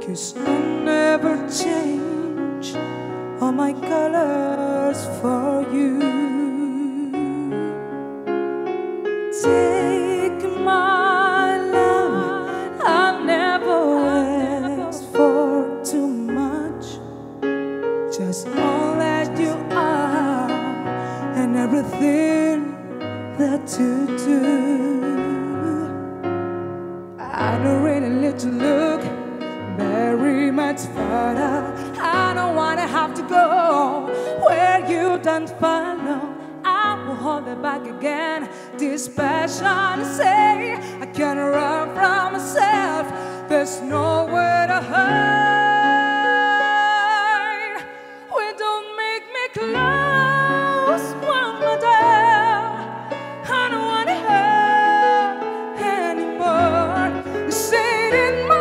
'cause I never change all my colors for you. Take my love, I've never asked for too much, just all that you are and everything that you do. I don't really need to look very much further. I don't wanna have to go where you don't follow. I will hold it back again. This passion to say I can't run from myself. There's nowhere to hide. We don't make me close one more day. I don't wanna hurt anymore. Say it in my